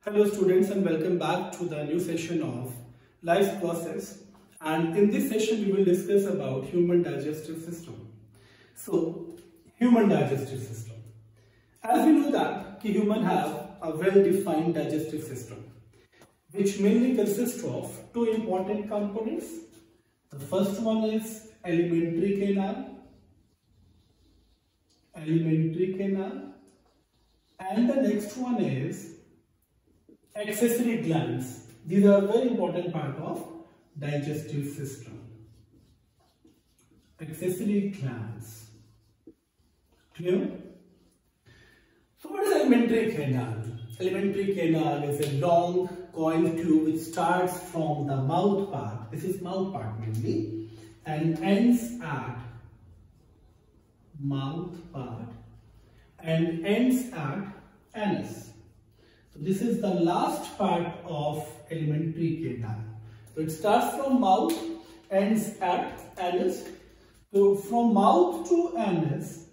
Hello students and welcome back to the new session of life process, and in this session we will discuss about human digestive system. So human digestive system. As we know that human have a well-defined digestive system which mainly consists of two important components. The first one is alimentary canal, and the next one is accessory glands. These are a very important part of digestive system. Accessory glands. Clear? So what is alimentary canal? Alimentary canal is a long coiled tube which starts from the mouth part. This is mouth part mainly, and ends at mouth part and ends at anus. So this is the last part of alimentary canal. So it starts from mouth, ends at anus. So from mouth to anus,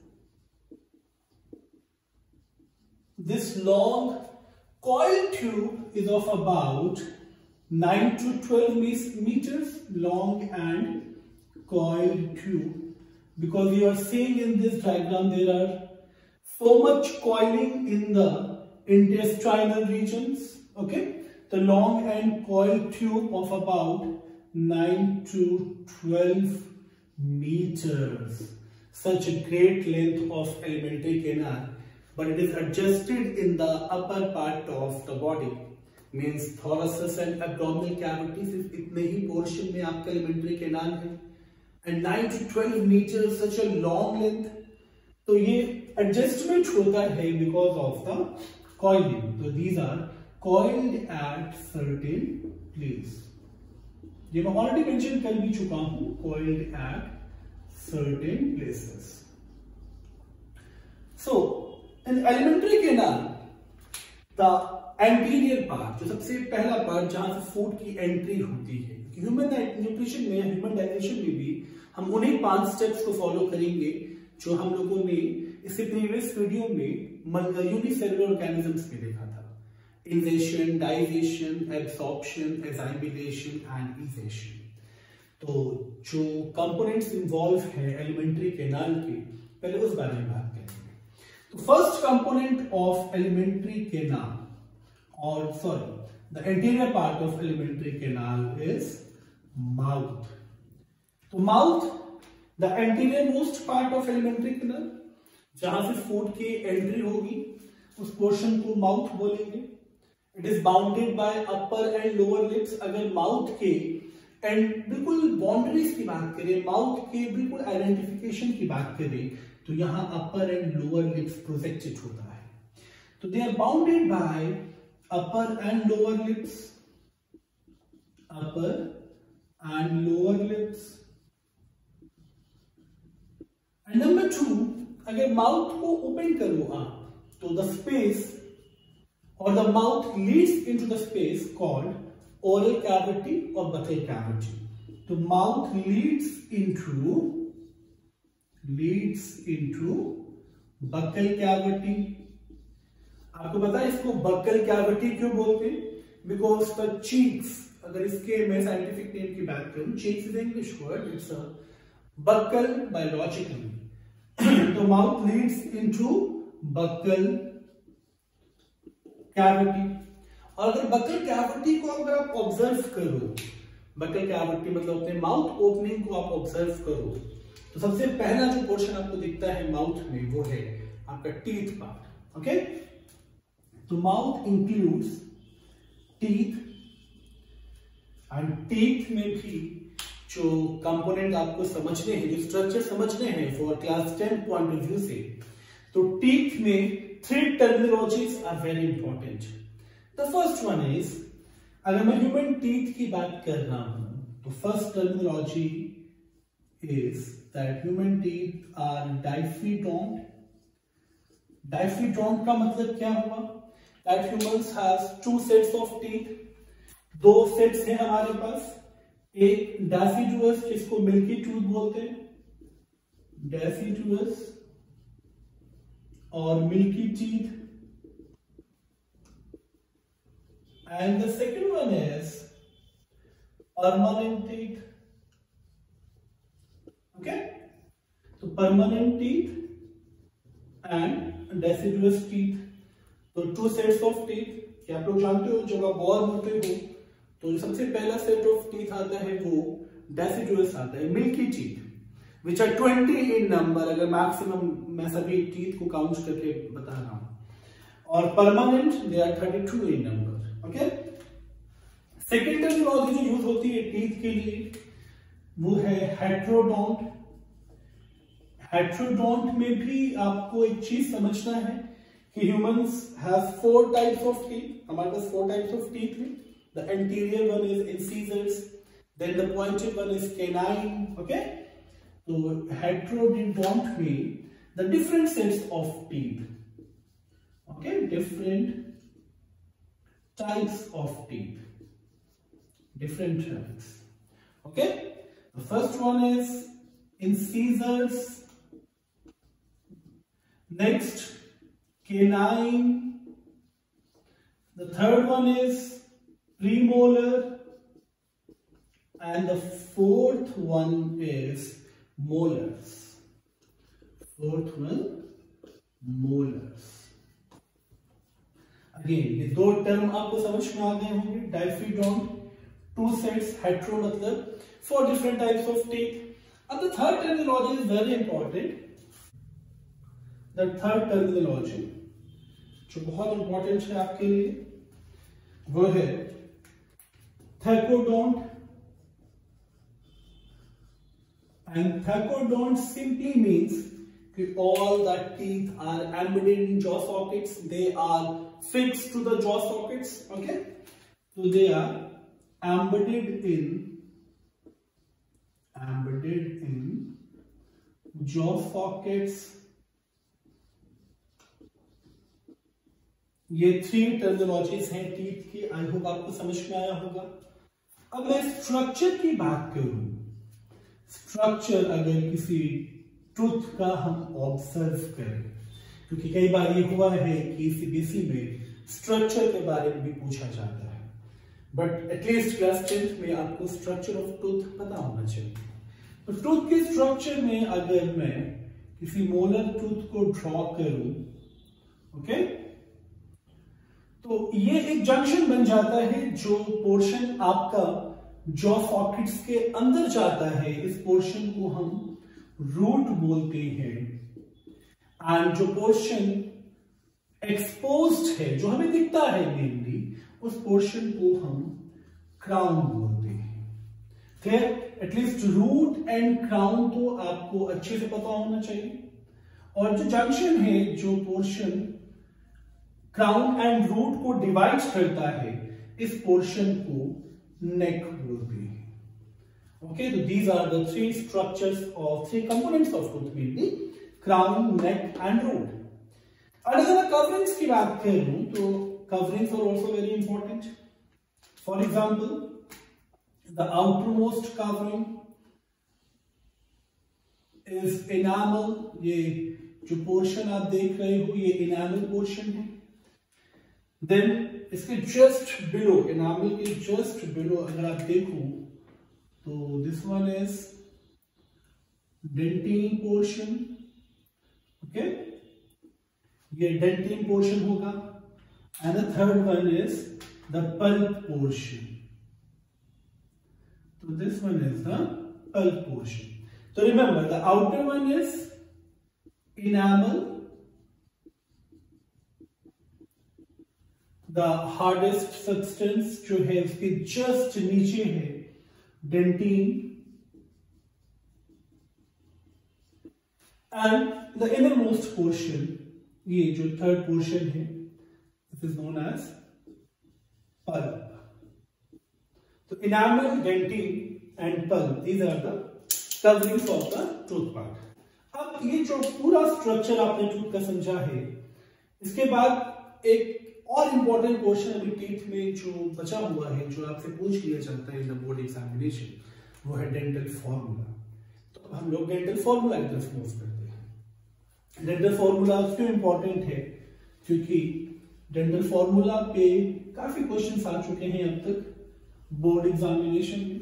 this long coiled tube is of about 9 to 12 meters long and coiled tube. Because you are seeing in this diagram there are so much coiling in the intestinal regions. Okay, the long and coiled tube of about 9 to 12 meters. Such a great length of alimentary canal, but it is adjusted in the upper part of the body, means thoracic and abdominal cavities. इतने ही portion में आपका alimentary canal है, and 9 to 12 meters, such a long length. तो ये adjustment होता है because of the coiling. So these are coiled at certain place. ये मैं already mention कर भी चुका हूँ, coiled at certain places. So in alimentary canal, the anterior part, जो सबसे पहला part जहाँ से food की entry होती है, ह्यूमन न्यूट्रिशन में, ह्यूमन डाइजेशन में भी हम उन्हीं 5 स्टेप्स को फॉलो करेंगे जो हम लोगों ने इससे प्रीवियस वीडियो में यूनिसेलुलर ऑर्गेनिजम्स में देखा था. Ingestion, digestion, absorption, assimilation and egestion. तो जो कंपोनेंट्स इन्वॉल्व है एलिमेंट्री कैनाल के, पहले उस बारे में बात करेंगे. तो first component of alimentary canal, और sorry, the anterior part of alimentary canal is mouth. तो mouth the anterior most part of alimentary canal, जहां से फूड की एंट्री होगी उस पोर्शन को माउथ बोलेंगे. It is bounded by upper and lower lips. अगर माउथ के एंड बिल्कुल बाउंड्रीज की बात करें, माउथ के बिल्कुल आइडेंटिफिकेशन की बात करें, तो यहां upper and lower lips projected होता है. तो they are bounded by upper and lower lips, upper and lower lips. And number 2, अगर माउथ को ओपन करो आप, तो द स्पेस और the mouth leads into the space called oral cavity और बकल कैविटी. तो mouth leads into buccal cavity. आपको पता है इसको बकल कैविटी क्यों बोलते हैं? बिकॉज द चीक्स, अगर इसके मैं साइंटिफिक नेम की बात करूं, cheeks is English word, it's a buccal biologically. तो mouth leads into buccal cavity. और अगर बकल कैविटी को अगर आप ऑब्जर्व करो, बकल कैविटी मतलब अपने माउथ ओपनिंग को आप ऑब्जर्व करो, तो सबसे पहला जो पोर्शन आपको दिखता है माउथ में वो है आपका टीथ पार्ट. ओके, तो mouth includes teeth, and teeth में भी जो कंपोनेंट आपको समझने हैं, जो स्ट्रक्चर समझने हैं for class 10 point of view से, तो टीथ में 3 terminologies are very important. The first one is, अगर मैं ह्यूमन टीथ की बात कर रहा हूं, तो first terminology is that human teeth are diphyodont. Diphyodont का मतलब क्या हुआ? That humans have 2 sets of teeth. 2 sets हैं हमारे पास. एक डेसिडुअस, जिसको मिल्की टूथ बोलते हैं, डेसिडुअस, और milky teeth. and the second one is permanent teeth. Okay, तो permanent teeth and deciduous teeth, तो two sets of teeth. क्या आप लोग जानते हो जब आप बॉर्न होते हो तो जो सबसे पहला सेट ऑफ टीथ आता है वो डेसिडुअस आता है, milky teeth which are 20 in number, अगर मैक्सिमम मैं सभी टीथ को काउंट करके बता रहा हूं, और permanent they are 32 in number. Okay, second terminology जो यूज होती है टीथ के लिए वो है हेट्रोडोंट. हेट्रोडोंट में भी आपको एक चीज समझना है कि humans have 4 types of teeth. हमारे पास 4 टाइप्स ऑफ टीथ हैं. The anterior one is incisors, then the pointed one is canine. Okay, तो हेट्रोडोंट में the different sets of teeth. Okay, different types of teeth, different types. Okay, the first one is incisors, next canine, the third one is premolar, and the fourth one is molars. Fourth one, molars. Again, ये दो term आपको समझ में आ गए होंगे. डाइफिडोंट, 2 sets, hetero मतलब 4 different types of teeth. And the third terminology is very important. The third terminology जो बहुत important है आपके लिए वो है thecodont. And thecodont simply means that all the teeth are embedded in jaw sockets. They are fixed to the jaw sockets. Okay, so they are embedded in jaw sockets. ये 3 terminologies हैं teeth की. I hope आपको समझ में आया होगा. अब मैं स्ट्रक्चर की बात करूं. स्ट्रक्चर अगर किसी टूथ का हम ऑब्जर्व करें, क्योंकि कई बार ये हुआ है कि सीबीएसई में स्ट्रक्चर के बारे में भी पूछा जाता है, बट एटलीस्ट क्लास 10th में आपको स्ट्रक्चर ऑफ टूथ पता होना चाहिए. तो टूथ के स्ट्रक्चर में अगर मैं किसी मोलर टूथ को ड्रॉ करूं, ओके, तो ये एक जंक्शन बन जाता है. जो पोर्शन आपका जॉ सॉकेट्स के अंदर जाता है, इस पोर्शन को हम रूट बोलते हैं. एंड जो पोर्शन एक्सपोज्ड है, जो हमें दिखता है मेनली, उस पोर्शन को हम क्राउन बोलते हैं. फिर एटलीस्ट रूट एंड क्राउन तो आपको अच्छे से पता होना चाहिए. और जो जंक्शन है, जो पोर्शन क्राउन एंड रूट को डिवाइड करता है, इस पोर्शन को नेक बोलते हैं. ओके, तो these are the 3 structures of 3 components of tooth, mainly crown, neck and root. अगर मैं कवरिंग्स की बात करूं तो coverings are also very important. For example, the outermost covering is enamel. ये जो पोर्शन आप देख रहे हो ये enamel पोर्शन है. Then इसके just below, enamel के just below अगर आप देखो तो this one is dentine portion. Okay, ये dentine portion होगा. And the third one is the pulp portion. So this one is the pulp portion. So remember, the outer one is enamel. The hardest substance जो है उसके just नीचे है dentine. And the innermost portion, ये जो third portion है, this is known as pulp. So enamel, dentine and pulp, these are the coverings of the tooth part. अब ये जो पूरा स्ट्रक्चर आपने टूथ का समझा है, इसके बाद एक और इंपॉर्टेंट पोर्शन अभी टीथ में जो बचा हुआ है, जो आपसे पूछ लिया जाता है इन द बोर्ड एग्जामिनेशन, वो है डेंटल फॉर्मूला. तो हम लोग डेंटल फॉर्मूला की तरफ मूव करते हैं. डेंटल फॉर्मूला क्यों इंपॉर्टेंट है? क्योंकि डेंटल फॉर्मूला पे काफी क्वेश्चंस आ चुके हैं अब तक बोर्ड एग्जामिनेशन में।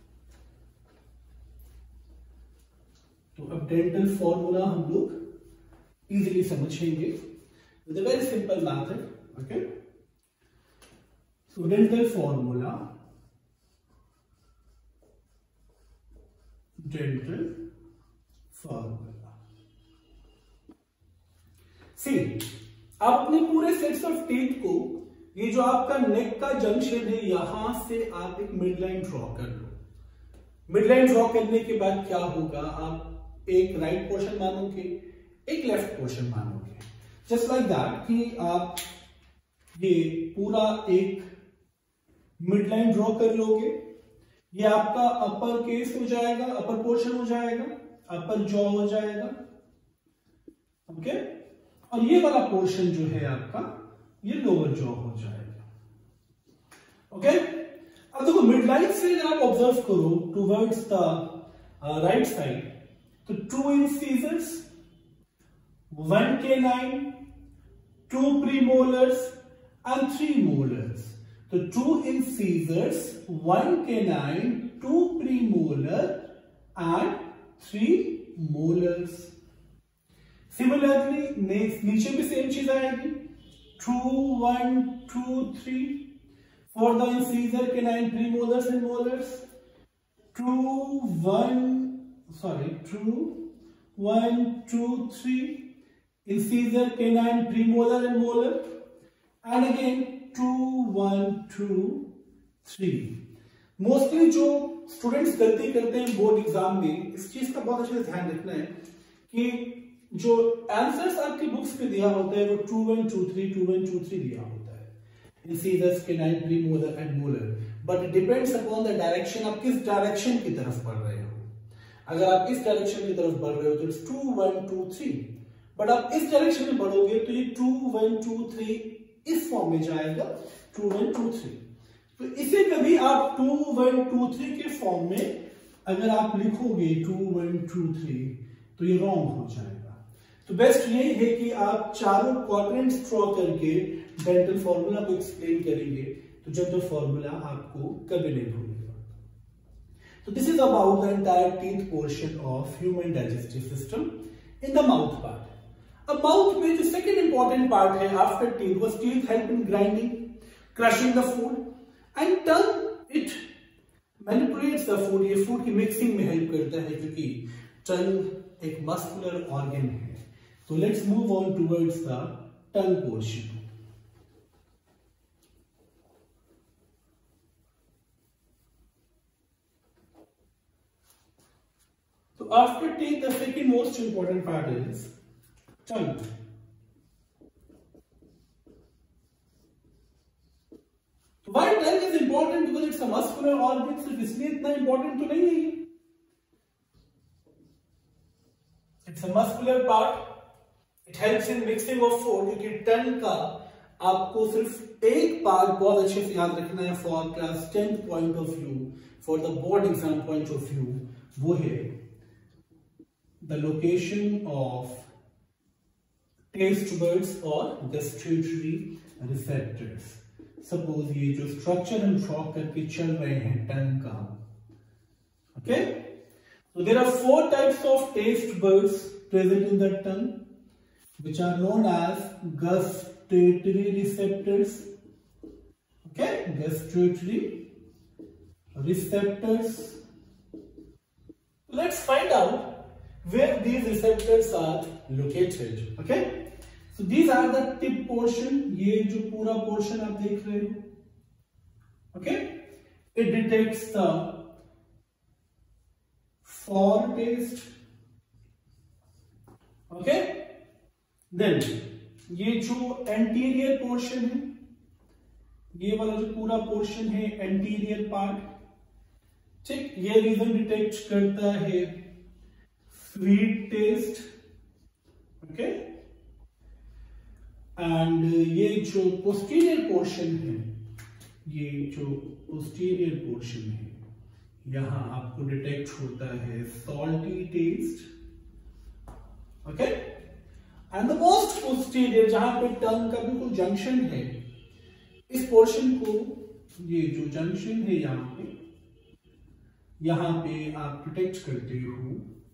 तो अब डेंटल फॉर्मूला हम लोग इजीली समझेंगे with a very simple method. Okay, so dental formula, dental formula. See, आप अपने पूरे सेट्स ऑफ टीथ को, ये जो आपका नेक का जंक्शन है, यहां से आप एक मिड लाइन ड्रॉ कर लो। मिड लाइन ड्रॉ करने के बाद क्या होगा, आप एक राइट पोर्शन मानोगे, एक लेफ्ट पोर्शन मानोगे, जस्ट लाइक दैट कि आप ये पूरा एक मिड लाइन ड्रॉ कर लोगे। ये आपका अपर केस हो जाएगा, अपर पोर्शन हो जाएगा, अपर जॉ हो जाएगा। ओके, और ये वाला पोर्शन जो है आपका, ये लोअर जॉ हो जाएगा। ओके, अब देखो मिड लाइन से अगर आप ऑब्जर्व करो टुवर्ड्स द राइट साइड, तो 2 incisors, 1 canine, 2 premolars and 3 molars. तो 2 incisors, 1 canine, 2 premolar and 3 molars. Similarly, नीचे भी सेम चीज आएगी, 2, 1, 2, 3 for the incisor, canine, premolars and molars. 2, 1, 2, 3 incisor, canine, premolar and molar, and again 2, 1, 2, 3. Mostly जो students गलती करते हैं बोर्ड एग्जाम में, इस चीज का बहुत अच्छे से ध्यान रखना है कि जो आंसर्स आपकी बुक्स पे दिया होता है वो 2, 1, 2, 3, 2, 1, 2, 3 दिया होता है, incisors, canine, premolar and molar, but it depends upon the direction, आप किस डायरेक्शन की तरफ बढ़ रहे हो। अगर आप इस डायरेक्शन की तरफ बढ़ रहे हो तो 2, 1, 2, 3, बट आप इस डायरेक्शन में बढ़ोगे तो ये 2, 1, 2, 3 इस फॉर्म में जाएगा, 2, 1, 2, 3। तो इसे कभी आप 2, 1, 2, 3 के फॉर्म में अगर आप लिखोगे 2, 1, 2, 3 तो ये रॉन्ग हो जाएगा। तो बेस्ट ये है कि आप चारों क्वाड्रेंट्स ड्रॉ करके डेंटल फॉर्मूला को एक्सप्लेन करेंगे, तो डेंटल फॉर्मूला आपको कभी नहीं भूलेगा। So this is about the entire teeth portion of human digestive system in the mouth part. अब mouth में जो second important part है after teeth, was teeth help in grinding, crushing the food, and tongue it manipulates the food. ये food की mixing में help करता है क्योंकि tongue एक muscular organ है। So let's move on towards the tongue portion. So after teeth, the second most important part is tongue. So why tongue is important? Because it's a muscular organ, so इसलिए इतना important तो नहीं है। It's a muscular part. It helps in mixing of food. क्योंकि tongue का आपको सिर्फ एक पार्ट बहुत अच्छे से याद रखना है for class 10th point of view, for the board exam point of view, वो है the location of taste buds or gustatory receptors. Suppose ये जो structure हम draw करके चल रहे हैं टंग का, okay? So there are 4 types of taste buds present in the tongue, which are known as gustatory receptors. Okay, gustatory receptors. Let's find out where these receptors are located. Okay, so these are the tip portion. ये जो पूरा portion आप देख रहे हो, okay, it detects the sour taste. Okay, then ये जो anterior portion है, ये वाला जो पूरा portion है anterior part, ठीक, ये रीजन डिटेक्ट करता है स्वीट टेस्ट, ओके, एंड ये जो पोस्टीरियर पोर्शन है, ये जो पोस्टीरियर पोर्शन है, यहां आपको डिटेक्ट होता है salty taste, okay, and the most posterior जहां पे टंग का बिल्कुल जंक्शन है, इस पोर्शन को, ये जो जंक्शन है यहां पे आप प्रोटेक्ट करते हो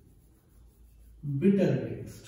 बिटर टेस्ट।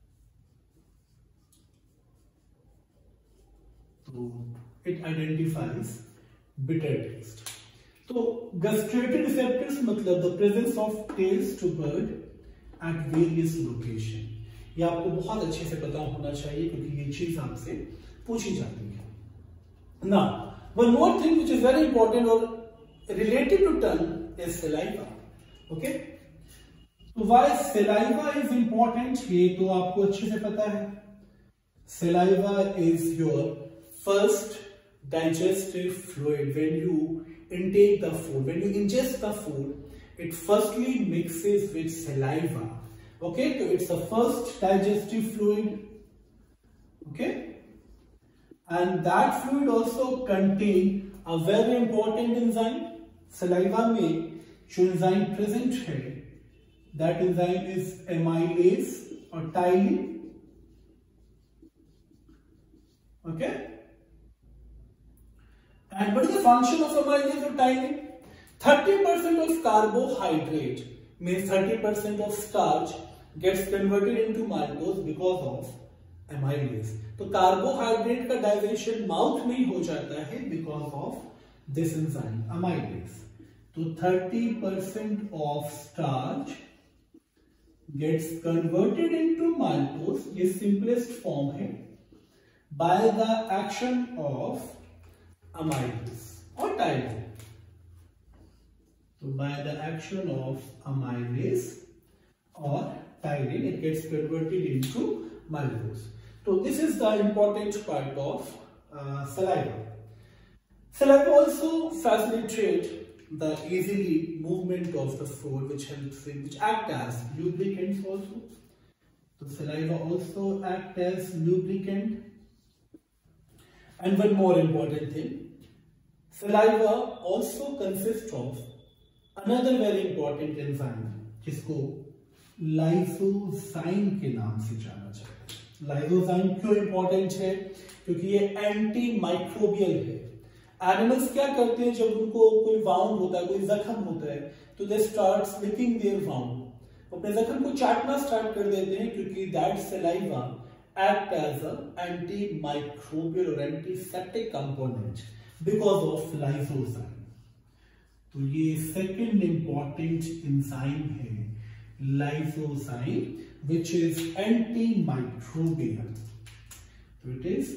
तो इट आइडेंटिफाइज बिटर टेस्ट। तो गस्ट्रेटरी रिसेप्टर्स मतलब the presence of taste bud at various location. ये आपको बहुत अच्छे से पता होना चाहिए क्योंकि ये चीज आपसे पूछी जाती है ना। One more thing which is very important और related to tongue is saliva. Okay, तो व्हाई सलाइवा इज इंपॉर्टेंट ये तो आपको अच्छे से पता है। Saliva is your first digestive fluid. When you intake the food, when you ingest the food, it firstly mixes with saliva. Okay, so it's the first digestive fluid. Okay, and that fluid also contain a very important enzyme. Saliva में जो enzyme present है, that enzyme is amylase or ptyalin. Okay. And what is the function of amylase or ptyalin? 30% of carbohydrate means 30% of starch gets converted into maltose because of amylase. तो carbohydrate का digestion mouth में ही हो जाता है because of this enzyme amylase. तो 30% of starch gets converted into maltose, ये simplest form है, by the action of amylase or ptyalin. So by the action of amylase or ptyalin, it gets converted into maltose. So this is the important part of saliva. Saliva also facilitates the easily movement of the food, which helps in, which act as lubricants also. So saliva also act as lubricant. And one more important thing, saliva also consists of another very important enzyme जिसको lysozyme के नाम से जाना जाता है। Lysozyme क्यों important है? क्योंकि ये एंटी माइक्रोबियल है। एनिमल्स क्या करते हैं जब उनको कोई वाउंड होता है, कोई जख्म होता है, तो they start licking their wound, अपने जख्म को चाटना स्टार्ट कर देते हैं क्योंकि that saliva act as an antimicrobial or antiseptic component because of lysozyme. तो ये second important enzyme है lysozyme, which is antimicrobial. So it is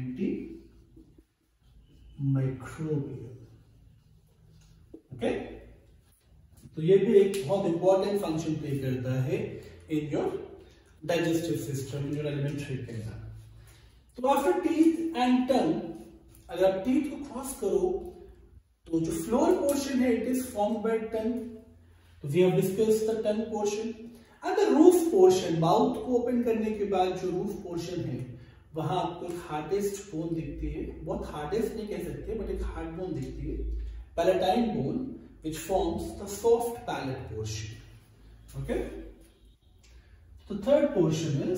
antimicrobial. Okay? तो ये भी एक बहुत important function play करता है in your digestive system, in your alimentary canal. तो आफ्टर टीथ एंड टंग, अगर आप टीथ को क्रॉस करो तो जो फ्लोर पोर्शन है it is formed by tongue. तो we have discussed the tongue portion and the roof portion. Mouth को ओपन करने के बाद जो रूफ पोर्शन है वहां आपको एक हार्डेस्ट बोन दिखती है. बहुत हार्डेस्ट नहीं कह सकते बट एक हार्ड बोन दिखती है, palatine bone, which forms the soft palate portion. Okay. The third portion is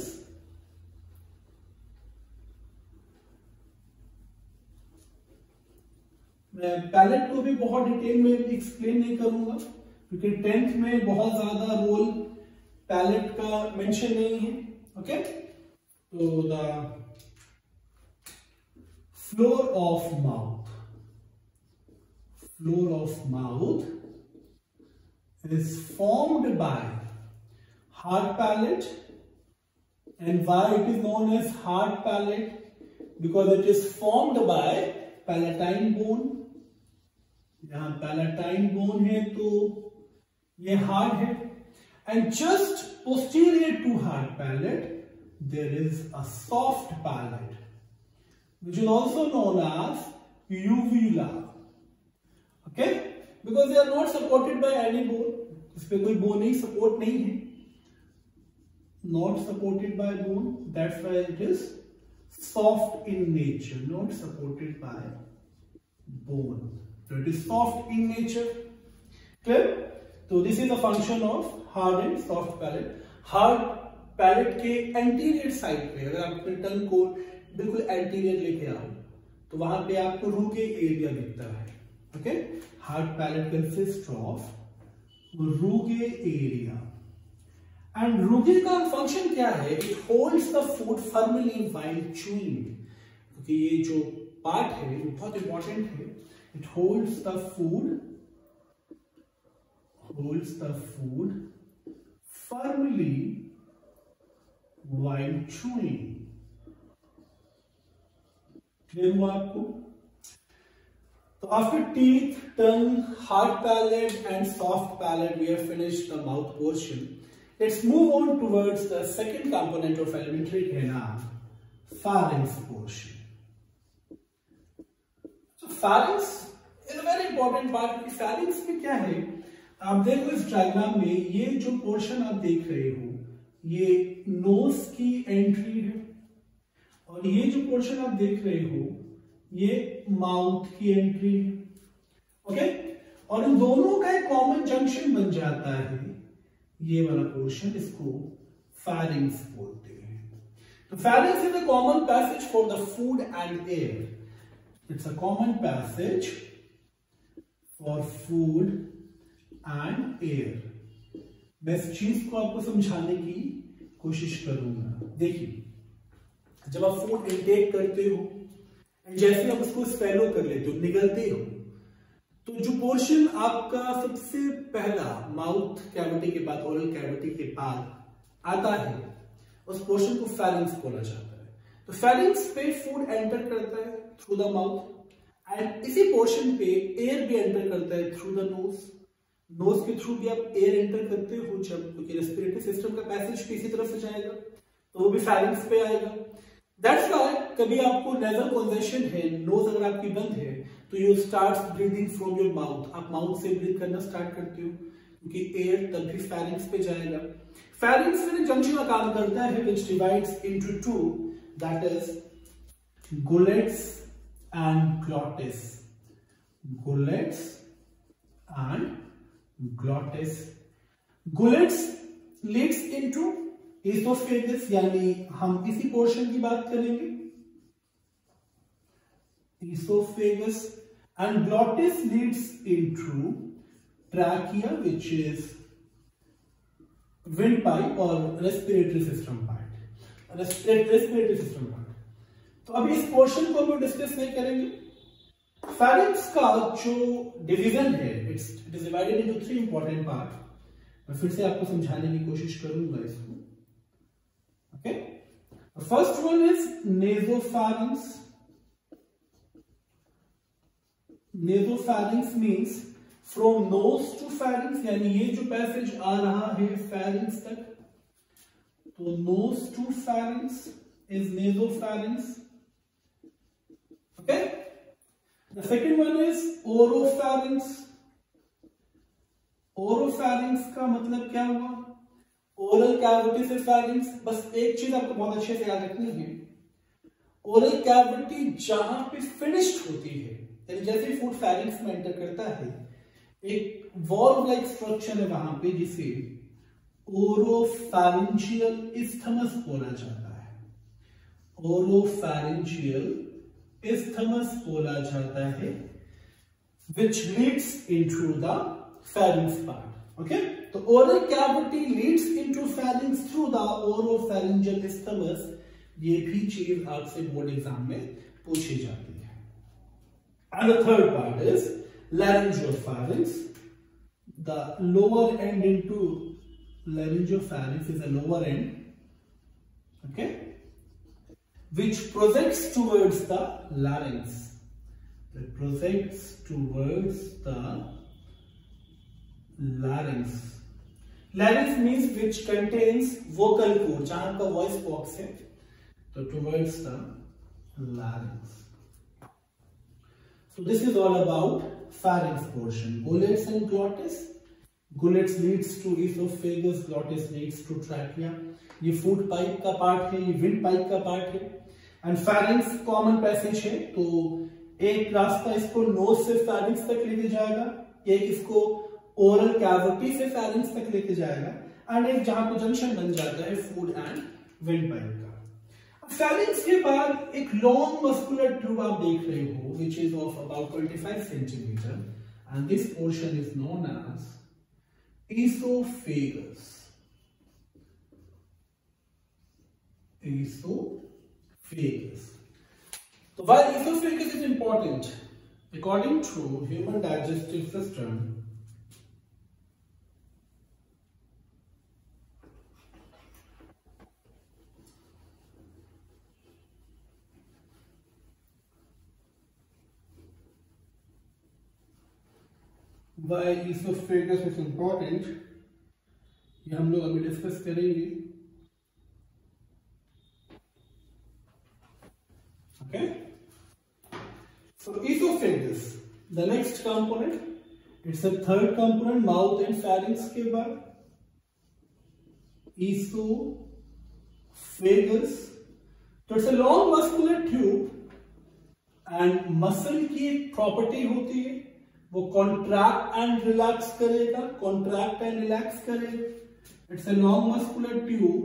मैं पैलेट को भी बहुत डिटेल में एक्सप्लेन नहीं करूंगा क्योंकि 10th में बहुत ज्यादा रोल पैलेट का मेंशन नहीं है. ओके, तो the floor of mouth is formed by hard palate. And why it is known as hard palate? Because it is formed by palatine bone. यहाँ palatine bone है तो ये hard है. And just posterior to hard palate there is a soft palate, which is also known as uvula. Okay? Because they are not supported by any bone. इस पे कोई boning support नहीं है. Not supported by bone. That's why it is soft in nature, not supported by bone. So it is soft in nature. Clear? So this is a function of hard and soft palate. Hard palate के anterior side पे अगर आप अपने टंग को बिल्कुल anterior लेके आओ तो वहां पे आपको रूगे एरिया दिखता है। Okay, hard palate consist of rugae area. And rugae का फंक्शन क्या है? It holds the food firmly while chewing. क्योंकि ये जो पार्ट है वो बहुत इंपॉर्टेंट है। It holds the food firmly while chewing. Clear हुआ आपको? So after teeth, tongue, hard palate and soft palate, we have finished the mouth portion. Let's move on towards the second component of alimentary canal, pharynx portion. So pharynx is a very important part. Pharynx में क्या है? आप देखो इस diagram में ये जो portion आप देख रहे हो ये नोज की एंट्री है और ये जो पोर्शन आप देख रहे हो ये माउथ की एंट्री है। ओके, और इन दोनों का एक कॉमन जंक्शन बन जाता है ये वाला पोर्शन, इसको फेरिंग्स बोलते हैं। तो pharynx is a common passage for the food and air. It's a common passage for food and air. मैं इस चीज को आपको समझाने की कोशिश करूंगा। देखिए, जब आप फूड इनटेक करते हो, जैसे आप उसको स्वेलो कर लेते हो, निगलते हो, तो जो पोर्शन आपका सबसे पहला माउथ कैविटी के बाद, ओरल कैविटी के बाद आता है, उस पोर्शन को फेरिंग्स बोला जाता है। तो फेरिंग्स पे फूड एंटर करता है थ्रू द माउथ एंड इसी पोर्शन पे एयर भी एंटर करता है थ्रू द नोज। नोज के थ्रू भी आप एयर एंटर करते हो जब, क्योंकि रेस्पिरेटरी सिस्टम का पैसेज किसी तरफ से जाएगा तो वो भी फेरिंग्स पे आएगा। दैट्स व्हाई कभी आपको नेजल कंजेशन है, नोज अगर आपकी बंद है, तो you start breathing from your mouth. आप माउथ से ब्रीथ करना स्टार्ट करते हो क्योंकि एयर तब भी फेरिंग्स पे जाएगा। फेरिंग्स फिर जंक्शन का काम करता है which divides into two, that is gullets and glottis. Gullets and glottis. Gullets leads into oesophagus, यानी हम इसी पोर्शन की बात करेंगे, oesophagus, and glottis leads into trachea which is wind pipe और respiratory system part. Respiratory system part. तो अभी इस पोर्शन को हम डिस्कस नहीं करेंगे। फेरिंग्स का जो डिवीजन है, it is divided into 3 important part. मैं फिर से आपको समझाने की कोशिश करूंगा इसको। Okay, the first one is nasopharynx. Nasopharynx means from nose to pharynx, यानी ये जो पैसेज आ रहा है pharynx तक, तो nose to pharynx is nasopharynx. Okay, the second one is oropharynx. Oropharynx का मतलब क्या हुआ? ओरल कैविटी से फेरिंग्स। बस एक चीज आपको बहुत अच्छे से याद रखनी है, ओरल कैविटी जहां पे फिनिश्ड होती है, यानी जैसे फूड फेरिंग्स में एंटर करता है, एक वॉल्व लाइक स्ट्रक्चर है वहां पे जिसे ओरोफैरिंजियल इस्थमस बोला जाता है। ओरोफैरिंजियल इस्थमस बोला जाता है which leads into the pharynx part. Okay, तो oral cavity leads into pharynx through the oropharyngeal isthmus। ये भी चीज आपसे बोर्ड एग्जाम में पूछी जाती है। And the third part is laryngopharynx. The lower end into laryngopharynx is a lower end, okay, which projects towards the larynx. It projects towards the larynx. Larynx means which contains vocal cord, जहां का voice box है, तो towards the larynx. So this is all about pharynx portion. Gullets and glottis. Gullets leads to esophagus, glottis leads to trachea. ये food pipe का part है, ये wind pipe का part है। एंड pharynx कॉमन पैसेज है, तो एक रास्ता इसको नोज से pharynx तक लेके जाएगा, एक इसको ओरल कैविटी से फेरिंग्स तक लेके जाएगा, एंड एक जहां पर जंक्शन बन जाता है फूड एंड विंड पाइप का। फैरिंक्स के बाद एक लॉन्ग मस्कुलर ट्यूब आप देख रहे हो which is of about 25 centimetre and this portion is known as oesophagus. Esophagus. So while esophagus is important, according to human digestive system, why esophagus is important, ये हम लोग अभी डिस्कस करेंगे। Okay, so esophagus, the next component, it's the third component, mouth and pharynx के बाद esophagus, तो it's a long muscular tube and muscle की एक प्रॉपर्टी होती है, वो contract and relax करेगा, contract and relax करेगा। It's a long muscular tube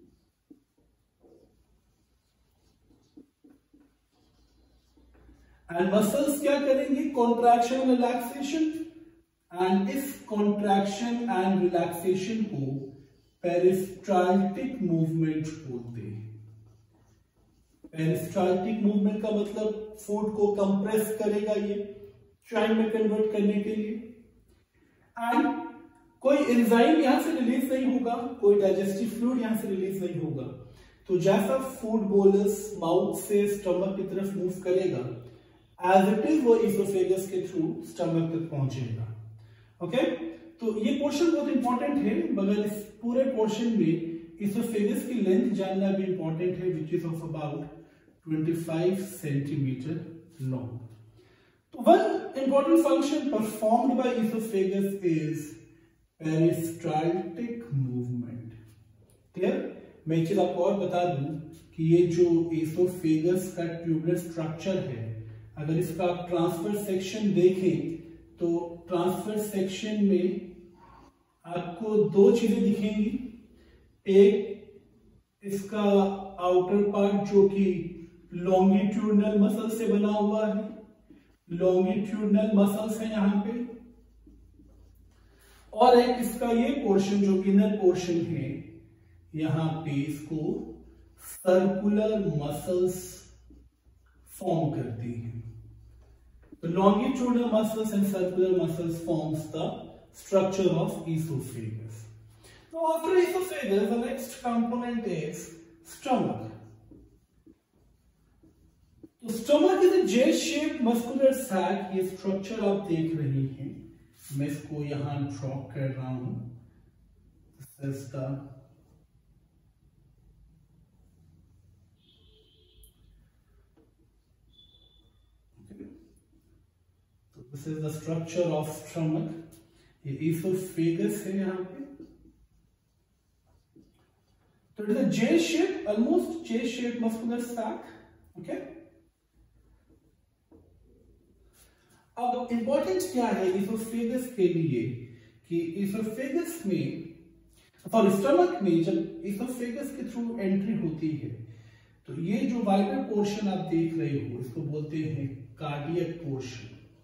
and muscles क्या करेंगे, कॉन्ट्रैक्शन रिलैक्सेशन, एंड इस कॉन्ट्रैक्शन एंड रिलैक्सेशन को पेरिस्टाल्टिक मूवमेंट बोलते हैं। पेरिस्टाल्टिक मूवमेंट का मतलब फूड को कंप्रेस करेगा ये चाइम में कन्वर्ट करने के लिए, एंड कोई एंजाइम यहां से रिलीज नहीं होगा, कोई डाइजेस्टिव फ्लूइड यहां से रिलीज नहीं होगा। तो जैसा फूड बोलस माउथ से स्टमक की तरफ मूव करेगा, एज इट इज वो इसोफेगस के थ्रू स्टमक तक पहुंचेगा। ओके, तो ये पोर्शन बहुत इंपॉर्टेंट है, मगर इस पूरे पोर्शन में इसोफेगस की लेंथ जानना भी इंपॉर्टेंट है which is of about 25 centimetre long. तो one important function performed by oesophagus is peristaltic movement. Clear? मैं एक चीज आपको और बता दूं कि ये जो इसोफेगस का ट्यूबुलर स्ट्रक्चर है, अगर इसका आप ट्रांसफर सेक्शन देखें तो ट्रांसफर सेक्शन में आपको दो चीजें दिखेंगी। एक इसका आउटर पार्ट जो कि लॉन्गिट्यूडनल मसल से बना हुआ है, लॉन्गिट्यूडनल मसल्स है यहां पे, और एक इसका ये पोर्शन जो इनर पोर्शन है, यहां पे इसको सर्कुलर मसल्स फॉर्म करती है। The longitudinal muscles and circular muscles forms the structure of esophagus. Now after esophagus, the next component is stomach. So stomach is a J-shaped muscular sac. ये structure आप देख रही हैं, मैं इसको यहां ड्रॉ कर रहा हूं। This is the This is the structure of stomach. ये esophagus है यहाँ पे, तो it is a J-shaped, almost J-shaped muscular sac. Okay. अब इंपॉर्टेंट क्या है esophagus के लिए कि esophagus में, सॉरी स्टमक में जब esophagus के थ्रू एंट्री होती है तो ये जो वाइडर पोर्शन आप देख रहे हो इसको बोलते हैं कार्डियक पोर्शन,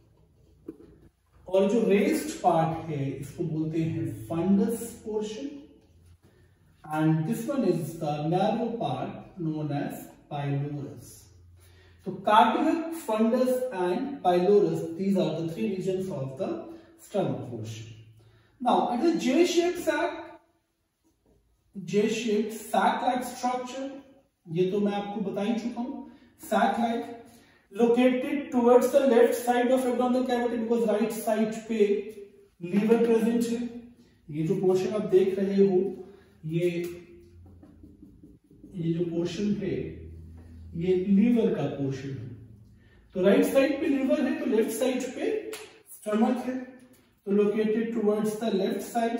और जो रेस्ड पार्ट है इसको बोलते हैं fundus portion, and this one is the narrow part known as pylorus. तो cardiac, fundus and pylorus, these are the three regions of the stomach portion. Now it is J-shaped sac, J-shaped sac-like structure, ये तो मैं आपको बता ही चुका हूं। sac-like located towards the left side of abdominal cavity because right side पे liver present है। ये जो पोर्शन आप देख रहे हो, ये जो पोर्शन है ये लीवर का पोर्शन है। तो राइट साइड पे लीवर है तो लेफ्ट साइड पे स्टमक है, तो located towards the left side,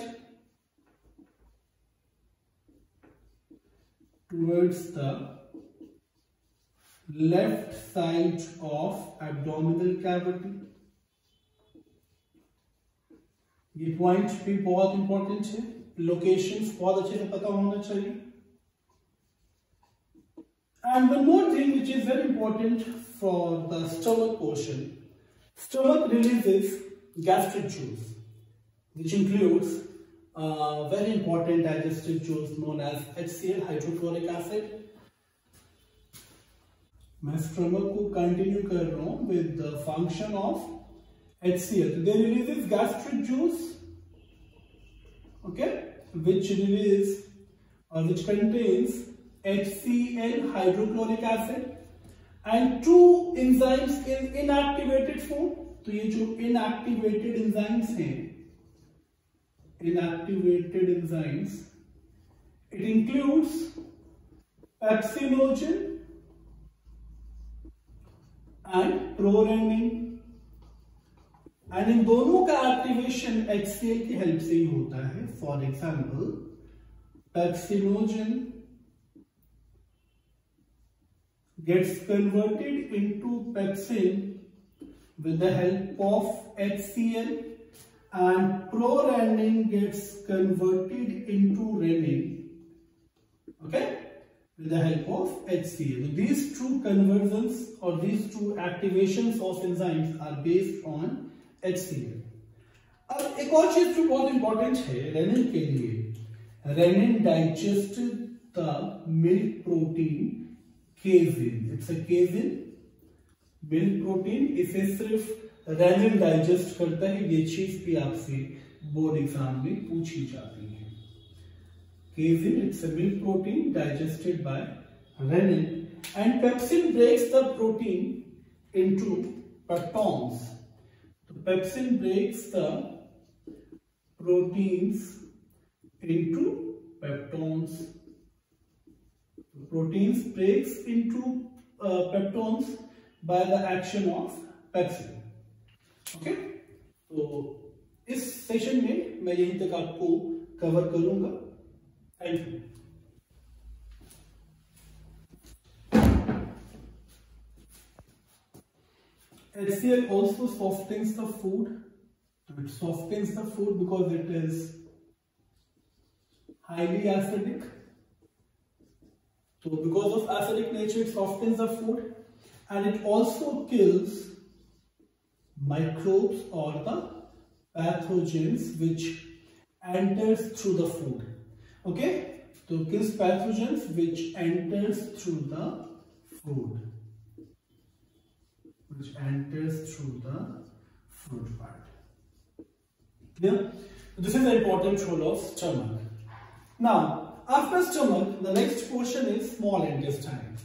towards the left side of abdominal cavity। ये पॉइंट भी बहुत इंपॉर्टेंट है, लोकेशंस बहुत अच्छे से पता होना चाहिए। And one more thing which is very important for the stomach portion. Stomach releases gastric juice, which includes very important digestive juice known as HCl, hydrochloric acid. मैं stomach को continue कर रहा हूँ with the function of HCl. They releases gastric juice, okay, which contains HCl, hydrochloric acid, and two enzymes in inactivated food. तो ये जो inactivated enzymes हैं, it includes pepsinogen and prorenin, and इन दोनों का एक्टिवेशन HCl की help से ही होता है. For example, pepsinogen gets converted into pepsin with the help of HCl, and prorenin gets converted into renin, okay, with the help of HCl. So these two conversions or these two activations of enzymes are based on HCl. अब एक और चीज जो बहुत important है rennin के लिए, rennin digest the milk protein casein. It's a casein milk protein. इसे सिर्फ रेनिन डाइजेस्ट करता है. ये चीज भी आपसे बोर्ड एग्जाम में पूछी जाती है. Casein, it's a milk protein digested by renin, and pepsin breaks the protein into peptones. So pepsin breaks the proteins into peptones. Proteins breaks into peptones by the action of pepsin. Okay? तो इस session में मैं यहीं तक आपको cover करूंगा. Thank you. HCl also softens the food. It softens the food because it is highly acidic. So because of acidic nature, it softens the food, and it also kills microbes or the pathogens which enters through the food. Okay, so kills pathogens which enters through the food, part. Yeah, this is the important role of stomach. Now, after stomach, the next portion is small intestine.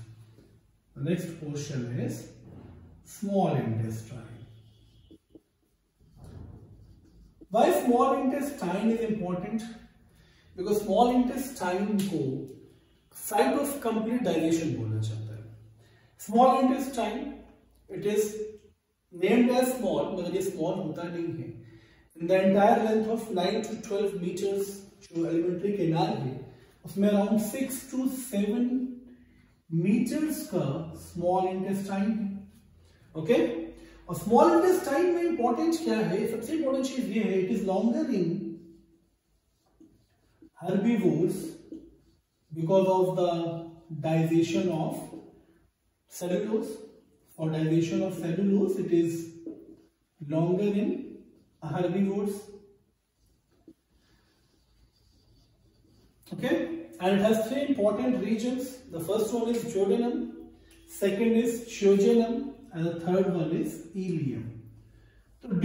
Why small intestine is important? Because small intestine को site of complete digestion बोला जाता है. Small intestine, it is named as small, मगर ये small होता नहीं है. In the entire length of 9 to 12 meters जो एलिमेंट्री कैनाल है, उसमें अराउंड 6 to 7 meters का स्मॉल इंटेस्टाइन है. ओके, और स्मॉल इंटेस्टाइन में इंपॉर्टेंट क्या है? सबसे इंपॉर्टेंट चीज ये है, it is longer in herbivores because of the digestion of cellulose. For digestion of cellulose, it is longer in herbivores. Okay, and it has three important regions. The first one is duodenum, second is jejunum, and the third one is ileum. So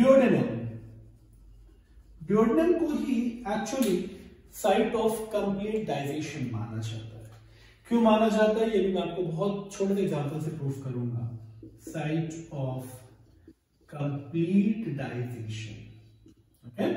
duodenum को ही actually site of complete digestion माना जाता है. क्यों माना जाता है ये भी मैं आपको बहुत छोटे एग्जांपल से प्रूफ करूंगा. Site of complete digestion. Okay,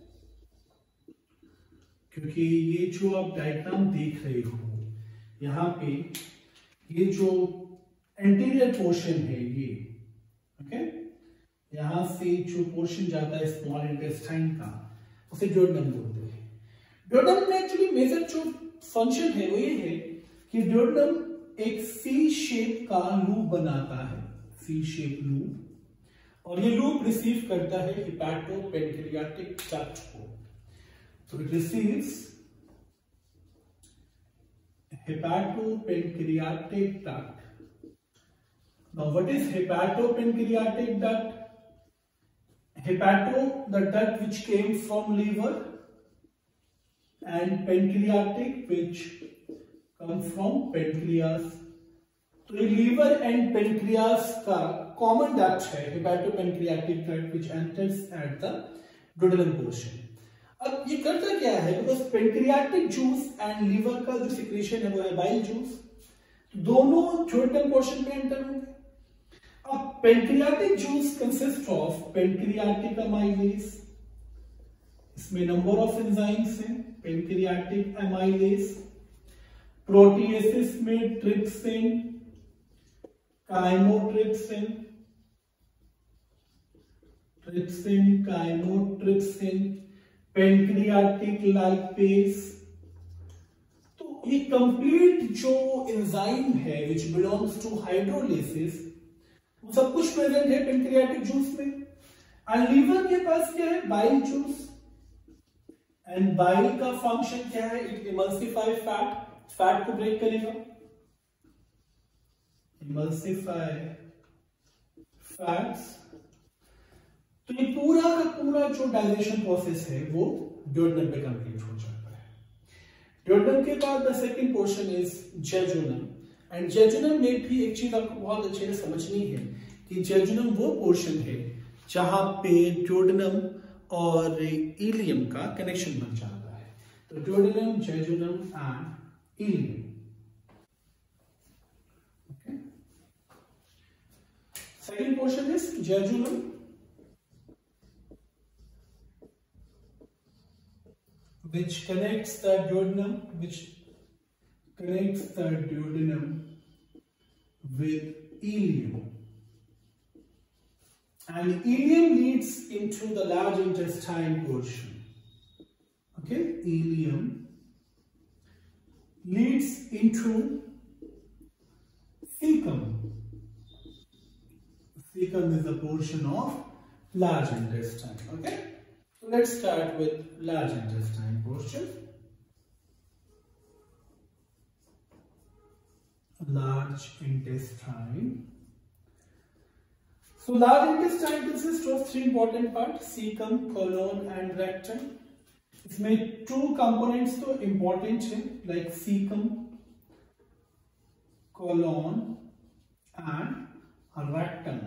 क्योंकि ये जो आप डायग्राम देख रहे हो यहाँ पे, ये जो एंटीरियर पोर्शन है ये, ओके, यहां से जो पोर्शन जाता है स्मॉल इंटेस्टाइन का, उसे ड्यूodenum बोलते हैं. ड्यूodenum में एक्चुअली मेजर जो फंक्शन है वो ये है कि ड्यूodenum एक सी शेप का लूप बनाता है, सी शेप लूप, और ये लूप रिसीव करता है हिपैटोपेनक्रियाटिक डक्ट को. तो it receives hepatopancreatic duct. Now, what is hepatopancreatic duct? Hepato, the duct which came from liver, and pancreatic, which comes from pancreas. तो ये liver and pancreas का common duct है, hepatopancreatic duct, which enters at the duodenal portion. अब ये करता क्या है? Because pancreatic juice and liver का जो secretion है वो है bile juice, दोनों duodenal portion में enter होंगे. अब pancreatic juice consists of pancreatic amylase, इसमें number of enzymes हैं, pancreatic amylase, proteases में trypsin, chymotrypsin, chymotrypsin, pancreatic lipase. तो ये कंप्लीट जो एंजाइम है which belongs to hydrolysis, वो सब कुछ प्रेजेंट है पेंक्रियाटिक जूस में. और लीवर के पास क्या है? Bile juice. एंड बाइल का फंक्शन क्या है? इट इमल्सिफाई फैट को ब्रेक करेगा. Emulsify fats. तो ये पूरा का पूरा जो डाइजेशन प्रोसेस है वो ड्यूodenum पे कंप्लीट हो जाता है. ड्यूodenum के बाद the second portion is jejunum. And jejunum में भी एक चीज आपको बहुत अच्छे से समझनी है कि जेजुनम वो पोर्शन है जहां पे ड्यूodenum और इलियम का कनेक्शन बन जाता है. तो duodenum, jejunum and ileum. Okay. Second portion is jejunum, which connects the duodenum with ileum, and ileum leads into the large intestine portion. Okay, ileum leads into cecum. Cecum is a portion of large intestine. Okay. So let's start with large intestine portion. Large intestine. So large intestine consists of three important parts: cecum, colon and rectum. इसमें two components तो important है, like cecum, colon and rectum.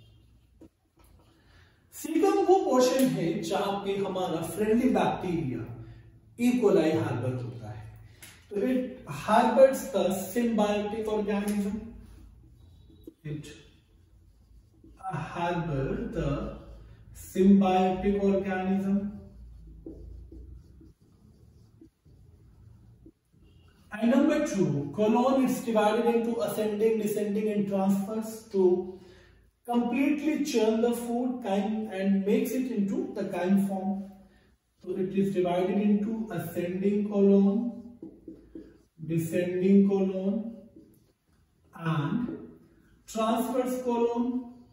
Caecum वो portion है जहां पे हमारा friendly bacteria E coli harbour होता है. तो it harbours the symbiotic organism. It harbour the symbiotic organism. And number two, colon is divided into ascending, descending and transverse to completely churn the food and makes it into the chyme form. So it is divided into ascending colon, descending colon and transverse colon.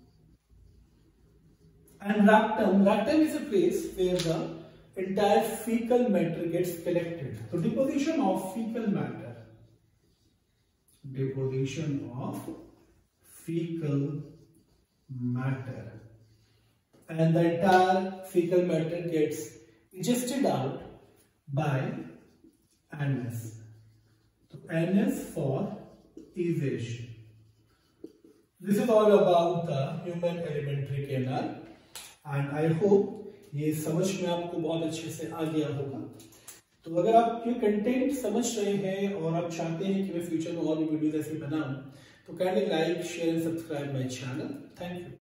And rectum. Rectum is a place where the entire fecal matter gets collected. So deposition of fecal matter. Deposition of fecal matter, and the entire fecal matter gets ingested out by anus. So anus for evasion. This is all about the human alimentary canal, and I hope ये समझ में आपको बहुत अच्छे से आ गया होगा. तो अगर आप ये कंटेंट समझ रहे हैं और आप चाहते हैं कि मैं फ्यूचर में और भी वीडियोस ऐसे बनाऊं, तो kindly like, share and subscribe my channel. Thank you.